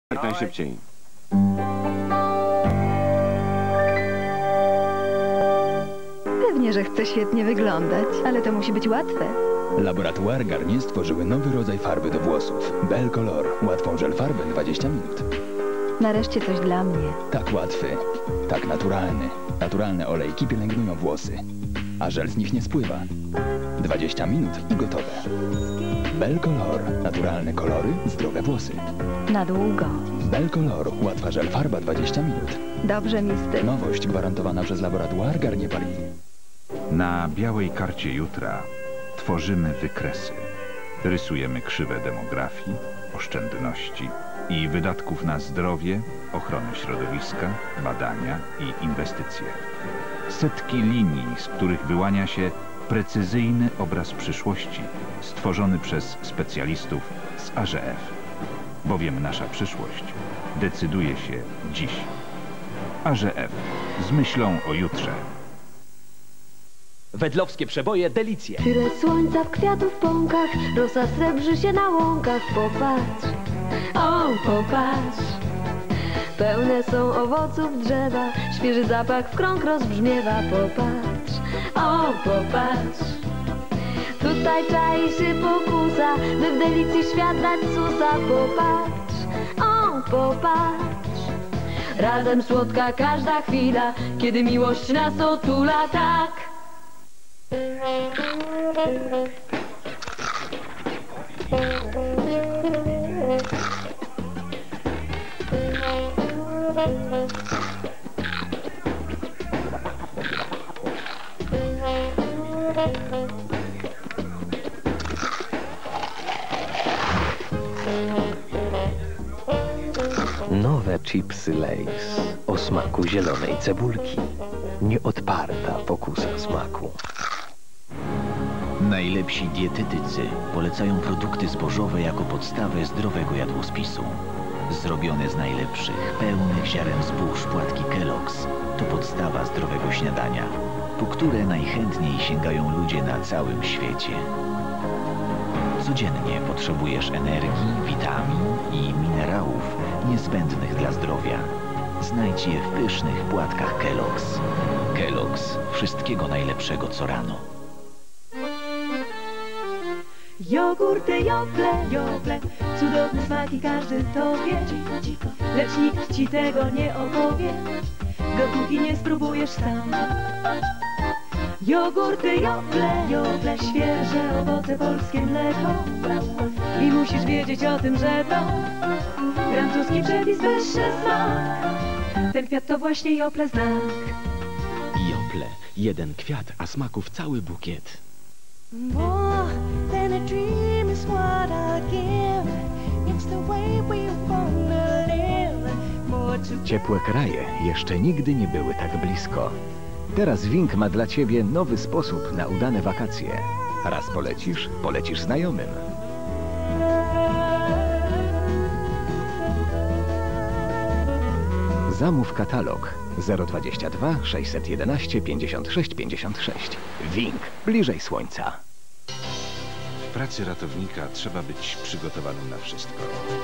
Jak najszybciej. Pewnie, że chcę świetnie wyglądać, ale to musi być łatwe. Laboratory Garnier stworzyły nowy rodzaj farby do włosów. Bel Color. Łatwą żel farbę 20 minut. Nareszcie coś dla mnie. Tak łatwy, tak naturalny. Naturalne olejki pielęgnują włosy, a żel z nich nie spływa. 20 minut i gotowe. Bel Color. Naturalne kolory, zdrowe włosy. Na długo. Bel Color. Łatwa żel farba 20 minut. Dobrze mi z tym. Nowość gwarantowana przez Laboratoire Garnier Paris. Na białej karcie jutra tworzymy wykresy. Rysujemy krzywę demografii, oszczędności i wydatków na zdrowie, ochronę środowiska, badania i inwestycje. Setki linii, z których wyłania się precyzyjny obraz przyszłości stworzony przez specjalistów z AGF. Bowiem nasza przyszłość decyduje się dziś. AGF z myślą o jutrze. Wedlowskie przeboje Delicje. Tyle słońca w kwiatów pąkach, rosa srebrzy się na łąkach. Popatrz, o popatrz. Pełne są owoców drzewa, świeży zapach w krąg rozbrzmiewa. Popatrz, o popatrz. Tutaj czai się pokusa, by w Delicji świat dać susa. Popatrz, o popatrz. Razem słodka każda chwila, kiedy miłość nas otula tak. Nowe chipsy Lay's o smaku zielonej cebulki. Nieodparta pokusa smaku. Najlepsi dietetycy polecają produkty zbożowe jako podstawę zdrowego jadłospisu. Zrobione z najlepszych, pełnych ziaren zbóż płatki Kellogg's to podstawa zdrowego śniadania, po które najchętniej sięgają ludzie na całym świecie. Codziennie potrzebujesz energii, witamin i minerałów niezbędnych dla zdrowia. Znajdź je w pysznych płatkach Kellogg's. Kellogg's. Wszystkiego najlepszego co rano. Jogurty Jople, Jople, cudowne smaki każdy to wie. Lecz nikt ci tego nie opowie, dopóki nie spróbujesz sam. Jogurty Jople, Jople, świeże owoce, polskie mleko. I musisz wiedzieć o tym, że to francuski przepis, wyższy smak. Ten kwiat to właśnie Jople znak. Jople. Jeden kwiat, a smaków cały bukiet. More than a dream is what I give. It's the way we wanna live. More to Ciepłe kraje jeszcze nigdy nie były tak blisko. Teraz Wink ma dla Ciebie nowy sposób na udane wakacje. Raz polecisz, polecisz znajomym. Zamów katalog 022 611 56 56. Wink. Bliżej słońca. W pracy ratownika trzeba być przygotowanym na wszystko.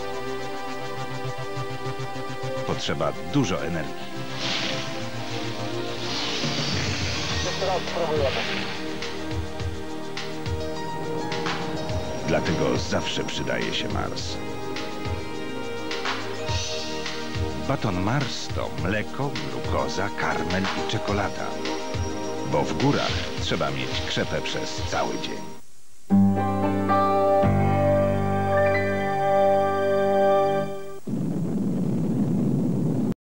Potrzeba dużo energii. Dlatego zawsze przydaje się Mars. Baton Mars to mleko, glukoza, karmel i czekolada. Bo w górach trzeba mieć krzepę przez cały dzień.